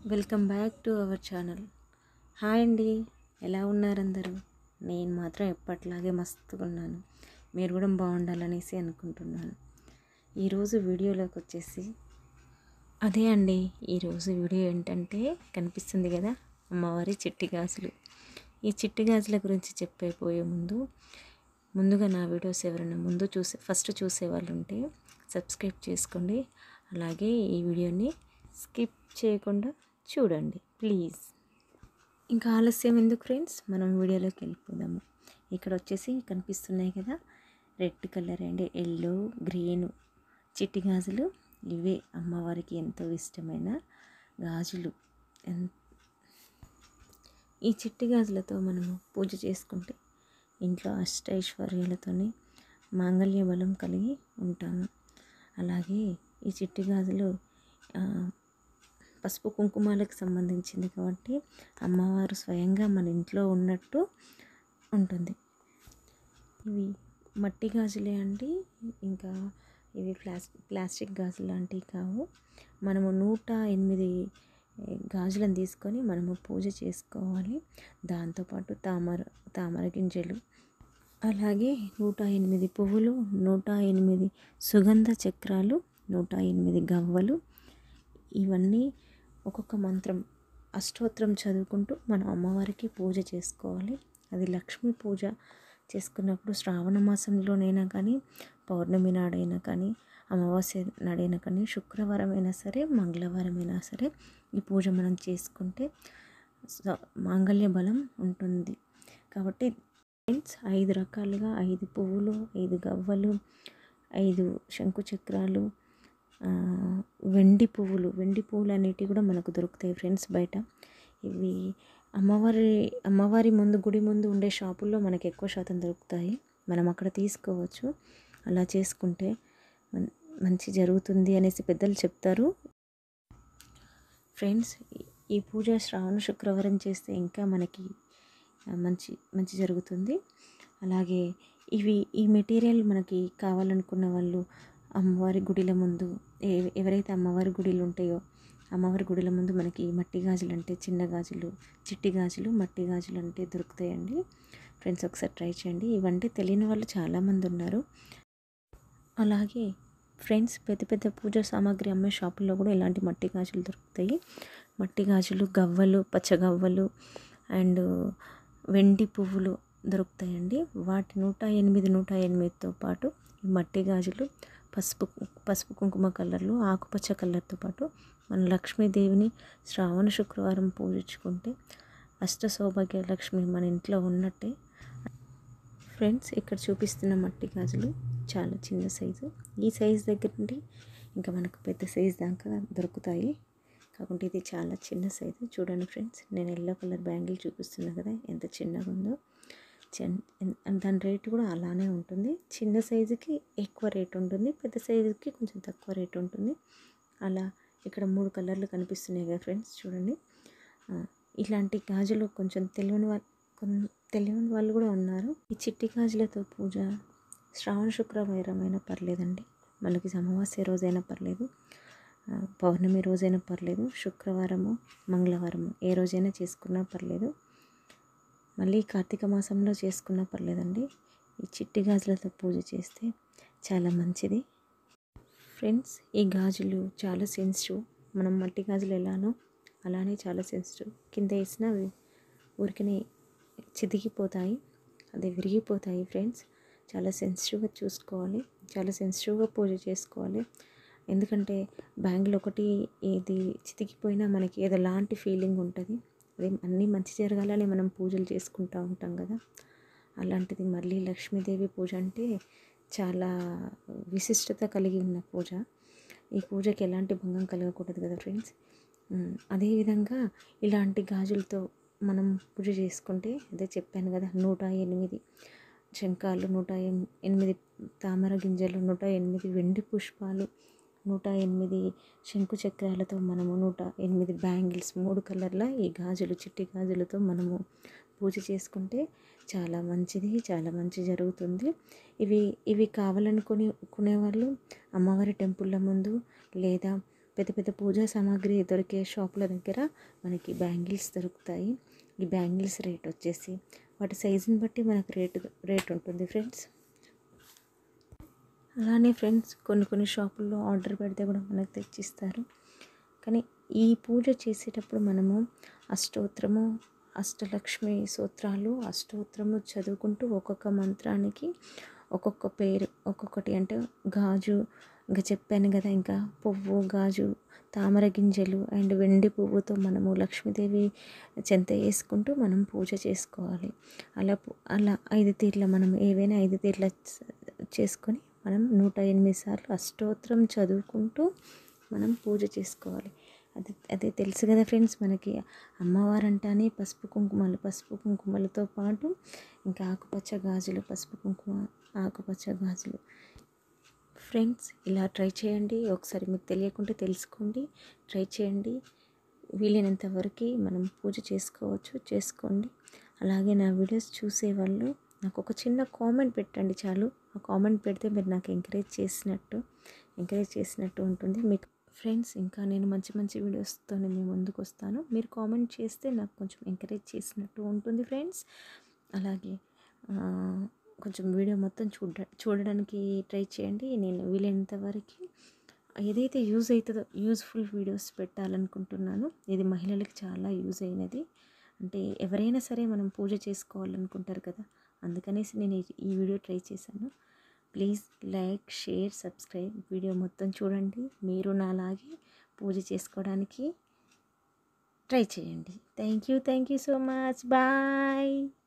Welcome back to our channel. Hi అండి, ఎలా ఉన్నారు అందరూ? నేను మాత్రం ఎప్పట్లాగే మస్తుగా ఉన్నాను. మీరు కూడా బాగుండాలనేసి అనుకుంటున్నాను. ఈరోజు వీడియోలోకి వచ్చేసి అదే అండి. ఈరోజు వీడియో ఏంటంటే కనిపిస్తుంది కదా, అమ్మవారి చిట్టి గాజులు. ఈ చిట్టి గాజుల గురించి చెప్పేపోయే ముందుగా నా వీడియోస్ ఎవరైనా ఫస్ట్ చూసేవాళ్ళు ఉంటే సబ్స్క్రైబ్ చేసుకోండి. అలాగే ఈ వీడియోని స్కిప్ చేయకుండా చూడండి ప్లీజ్. ఇంకా ఆలస్యం ఎందుకు ఫ్రెండ్స్, మనం వీడియోలోకి వెళ్ళిపోదాము. ఇక్కడ వచ్చేసి కనిపిస్తున్నాయి కదా, red colour and yellow green చిట్టి గాజులు. ఇవే అమ్మవారికి ఎంతో ఇష్టమైన గాజులు. ఈ చిట్టి గాజులతో మనము పూజ చేసుకుంటే ఇంట్లో అష్టైశ్వర్యాలతోని మాంగళ్య బలం కలిగి ఉంటాము. అలాగే ఈ చిట్టి గాజులు పసుపు కుంకుమాలకు సంబంధించింది కాబట్టి అమ్మవారు స్వయంగా మన ఇంట్లో ఉన్నట్టు ఉంటుంది. ఇవి మట్టి గాజులే అండి, ఇంకా ఇవి ప్లాస్టిక్ గాజులు లాంటివి కావు. మనము 108 గాజులను తీసుకొని మనము పూజ చేసుకోవాలి. దాంతోపాటు తామర గింజలు, అలాగే 108 పువ్వులు, 108 సుగంధ చక్రాలు, 108 గవ్వలు. ఇవన్నీ ఒక్కొక్క మంత్రం అష్టోత్తరం చదువుకుంటూ మనం అమ్మవారికి పూజ చేసుకోవాలి. అది లక్ష్మీ పూజ చేసుకున్నప్పుడు శ్రావణ మాసంలోనైనా కానీ, పౌర్ణమి నాడైనా కానీ, అమావాస్య నాడైనా కానీ, శుక్రవారం అయినా సరే, మంగళవారం అయినా సరే ఈ పూజ మనం చేసుకుంటే మాంగళ్య బలం ఉంటుంది. కాబట్టి ఫ్రెండ్స్ 5 రకాలుగా 5 పువ్వులు, 5 గవ్వలు, 5 శంకు చక్రాలు, వెండి పువ్వులు అనేటివి కూడా మనకు దొరుకుతాయి ఫ్రెండ్స్ బయట. ఇవి అమ్మవారి ముందు, గుడి ముందు ఉండే షాపుల్లో మనకు ఎక్కువ శాతం దొరుకుతాయి. మనం అక్కడ తీసుకోవచ్చు. అలా చేసుకుంటే మంచి జరుగుతుంది అనేసి పెద్దలు చెప్తారు ఫ్రెండ్స్. ఈ పూజ శ్రావణ శుక్రవారం చేస్తే ఇంకా మనకి మంచి జరుగుతుంది. అలాగే ఈ మెటీరియల్ మనకి కావాలనుకున్న వాళ్ళు అమ్మవారి గుడిల ముందు, ఎవరైతే అమ్మవారి గుడిలు ఉంటాయో అమ్మవారి గుడిల ముందు మనకి మట్టి గాజులు అంటే చిన్న గాజులు, చిట్టి గాజులు, మట్టి గాజులు అంటే దొరుకుతాయండి ఫ్రెండ్స్. ఒకసారి ట్రై చేయండి. ఇవంటే తెలియని వాళ్ళు చాలామంది ఉన్నారు. అలాగే ఫ్రెండ్స్, పెద్ద పెద్ద పూజా సామాగ్రి అమ్మే షాపుల్లో కూడా ఇలాంటి మట్టి గాజులు దొరుకుతాయి. మట్టి గాజులు, గవ్వలు, పచ్చగవ్వలు అండ్ వెండి పువ్వులు దొరుకుతాయండి. వాటి 108తో పాటు ఈ మట్టి గాజులు పసుపు కుంకుమ కలర్లు, ఆకుపచ్చ కలర్తో పాటు మన లక్ష్మీదేవిని శ్రావణ శుక్రవారం పూజించుకుంటే అష్ట సౌభాగ్య లక్ష్మి మన ఇంట్లో ఉన్నట్టే. ఫ్రెండ్స్, ఇక్కడ చూపిస్తున్న మట్టి గాజులు చాలా చిన్న సైజు. ఈ సైజు దగ్గర నుండి ఇంకా మనకు పెద్ద సైజు దాకా దొరుకుతాయి. కాకుంటే ఇది చాలా చిన్న సైజు. చూడండి ఫ్రెండ్స్, నేను ఎల్లో కలర్ బ్యాంగిల్ చూపిస్తున్నా కదా, ఎంత చిన్నగా ఉందో. దాని రేటు కూడా అలానే ఉంటుంది. చిన్న సైజుకి ఎక్కువ రేటు ఉంటుంది, పెద్ద సైజుకి కొంచెం తక్కువ రేటు ఉంటుంది. అలా ఇక్కడ 3 కలర్లు కనిపిస్తున్నాయి కదా ఫ్రెండ్స్, చూడండి. ఇలాంటి గాజులు కొంచెం తెలియని వాళ్ళు కూడా ఉన్నారు. ఈ చిట్టి గాజులతో పూజ శ్రావణ శుక్రవారం అయినా పర్లేదండి, మనకి అమావాస్య రోజైనా పర్లేదు, పౌర్ణమి రోజైనా పర్లేదు, శుక్రవారము, మంగళవారము ఏ రోజైనా చేసుకున్నా పర్లేదు, మళ్ళీ కార్తీక మాసంలో చేసుకున్నా పర్లేదండి. ఈ చిట్టి గాజులతో పూజ చేస్తే చాలా మంచిది ఫ్రెండ్స్. ఈ గాజులు చాలా సెన్సిటివ్. మనం మట్టి గాజులు ఎలానో అలానే చాలా సెన్సిటివ్. కింద వేసినా ఊరికనే చితికిపోతాయి, అది విరిగిపోతాయి ఫ్రెండ్స్. చాలా సెన్సిటివ్గా చూసుకోవాలి, చాలా సెన్సిటివ్గా పూజ చేసుకోవాలి. ఎందుకంటే బ్యాంగిల్ ఒకటి ఇది చితికిపోయినా మనకి ఏదో లాంటి ఫీలింగ్ ఉంటుంది. అదే అన్నీ మంచి జరగాలని మనం పూజలు చేసుకుంటూ ఉంటాం కదా, అలాంటిది మళ్ళీ లక్ష్మీదేవి పూజ అంటే చాలా విశిష్టత కలిగి ఉన్న పూజ. ఈ పూజకి ఎలాంటి భంగం కలగకూడదు కదా ఫ్రెండ్స్. అదేవిధంగా ఇలాంటి గాజులతో మనం పూజ చేసుకుంటే, అదే చెప్పాను కదా, 108 శంఖాలు, 108 తామర గింజలు, 108 వెండి పుష్పాలు, 108 శంకు చక్రాలతో మనము 108 బ్యాంగిల్స్, 3 కలర్ల ఈ గాజులు, చిట్టి గాజులతో మనము పూజ చేసుకుంటే చాలా మంచిది, చాలా మంచి జరుగుతుంది. ఇవి కావాలనుకునే వాళ్ళు అమ్మవారి టెంపుల్ల ముందు లేదా పెద్ద పెద్ద పూజా సామాగ్రి దొరికే షాపుల దగ్గర మనకి బ్యాంగిల్స్ దొరుకుతాయి. ఈ బ్యాంగిల్స్ రేట్ వచ్చేసి వాటి సైజుని బట్టి మనకు రేట్ ఉంటుంది ఫ్రెండ్స్. అలానే ఫ్రెండ్స్ కొన్ని షాపుల్లో ఆర్డర్ పెడితే కూడా మనకు తెచ్చిస్తారు. కానీ ఈ పూజ చేసేటప్పుడు మనము అష్టోత్తరము, అష్టలక్ష్మి స్తోత్రాలు, అష్టోత్తరము చదువుకుంటూ ఒక్కొక్క మంత్రానికి ఒక్కొక్క పేరు, ఒక్కొక్కటి అంటే గాజు, ఇంకా చెప్పాను కదా, ఇంకా పువ్వు, గాజు, తామర గింజలు అండ్ వెండి పువ్వుతో మనము లక్ష్మీదేవి చెంత వేసుకుంటూ మనం పూజ చేసుకోవాలి. అలా 5 తీర్ల మనం ఏవైనా 5 తీర్ల చేసుకొని మనం 108 సార్లు అష్టోత్తరం చదువుకుంటూ మనం పూజ చేసుకోవాలి. అదే తెలుసు కదా ఫ్రెండ్స్, మనకి అమ్మవారంటానే పసుపు కుంకుమలతో పాటు ఇంకా ఆకుపచ్చ గాజులు, పసుపు కుంకుమ ఆకుపచ్చ గాజులు. ఫ్రెండ్స్ ఇలా ట్రై చేయండి, ఒకసారి మీకు తెలియకుంటే తెలుసుకోండి, ట్రై చేయండి. వీలైనంత వరకు మనం పూజ చేసుకోండి. అలాగే నా వీడియోస్ చూసేవాళ్ళు నాకు ఒక చిన్న కామెంట్ పెట్టండి చాలు. ఆ కామెంట్ పెడితే మీరు నాకు ఎంకరేజ్ చేసినట్టు ఉంటుంది మీకు ఫ్రెండ్స్. ఇంకా నేను మంచి వీడియోస్తో మీ ముందుకు వస్తాను. మీరు కామెంట్ చేస్తే నాకు కొంచెం ఎంకరేజ్ చేసినట్టు ఉంటుంది ఫ్రెండ్స్. అలాగే కొంచెం వీడియో మొత్తం చూడడానికి ట్రై చేయండి. నేను వీలైనంత వరకు ఏదైతే యూజ్ఫుల్ వీడియోస్ పెట్టాలనుకుంటున్నాను. ఇది మహిళలకు చాలా యూజ్ అయినది. అంటే ఎవరైనా సరే మనం పూజ చేసుకోవాలనుకుంటారు కదా, అందుకనేసి నేను ఈ వీడియో ట్రై చేశాను. Please like, share, subscribe. Video మొత్తం చూడండి. మీరు నాలాగే పూజ చేసుకోవడానికి ట్రై చేయండి. Thank you so much. Bye.